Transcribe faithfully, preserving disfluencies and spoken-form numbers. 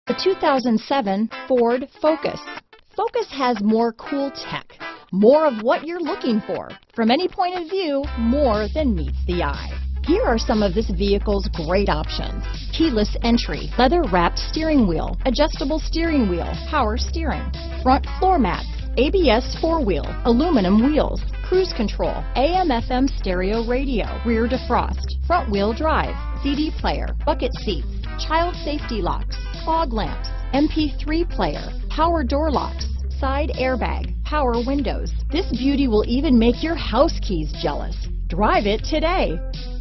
The two thousand seven Ford Focus. Focus has more cool tech, more of what you're looking for. From any point of view, more than meets the eye. Here are some of this vehicle's great options: keyless entry, leather-wrapped steering wheel, adjustable steering wheel, power steering, front floor mats, A B S four-wheel, aluminum wheels, cruise control, A M F M stereo radio, rear defrost, front-wheel drive, C D player, bucket seats, child safety locks, fog lamps, M P three player, power door locks, side airbag, power windows. This beauty will even make your house keys jealous. Drive it today.